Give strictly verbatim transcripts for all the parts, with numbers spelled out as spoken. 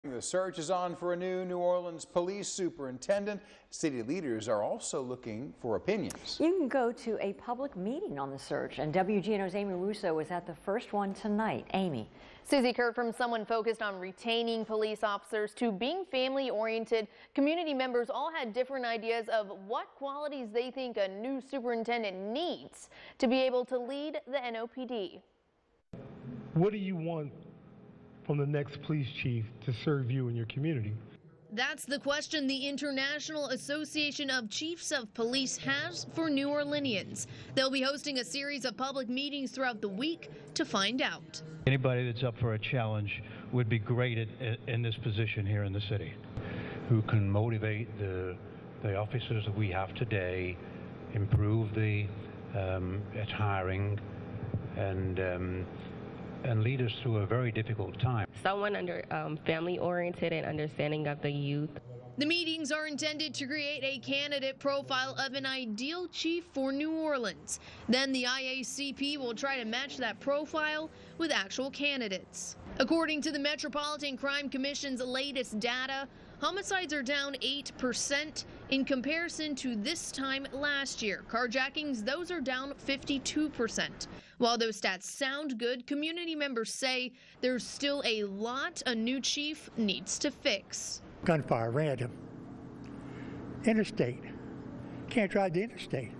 The search is on for a new New Orleans police superintendent. City leaders are also looking for opinions. You can go to a public meeting on the search, and W G N O's Amy Russo was at the first one tonight. Amy. Susie Kurt, from someone focused on retaining police officers to being family-oriented, community members all had different ideas of what qualities they think a new superintendent needs to be able to lead the N O P D. What do you want from the next police chief to serve you and your community? That's the question the International Association of Chiefs of Police has for New Orleanians. They'll be hosting a series of public meetings throughout the week to find out. Anybody that's up for a challenge would be great at, in this position here in the city, who can motivate the, the officers that we have today, improve the um, at hiring, and um, and lead us through a very difficult time. Someone under um, family-oriented and understanding of the youth. The meetings are intended to create a candidate profile of an ideal chief for New Orleans. Then the I A C P will try to match that profile with actual candidates. According to the Metropolitan Crime Commission's latest data, homicides are down eight percent in comparison to this time last year. Carjackings, those are down fifty-two percent. While those stats sound good, community members say there's still a lot a new chief needs to fix. Gunfire, random. Interstate. Can't drive the interstate.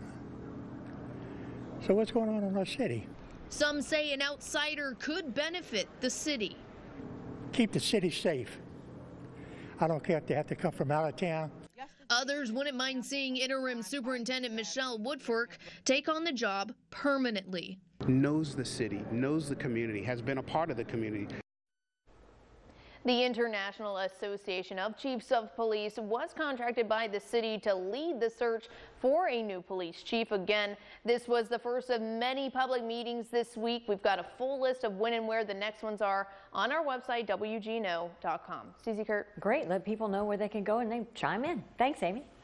So what's going on in our city? Some say an outsider could benefit the city. Keep the city safe. I don't care if they have to come from out of town. Others wouldn't mind seeing interim superintendent Michelle Woodfork take on the job permanently. Knows the city, knows the community, has been a part of the community. The International Association of Chiefs of Police was contracted by the city to lead the search for a new police chief. Again, this was the first of many public meetings this week. We've got a full list of when and where the next ones are on our website, W G N O dot com. Susie Kurt. Great. Let people know where they can go and they chime in. Thanks, Amy.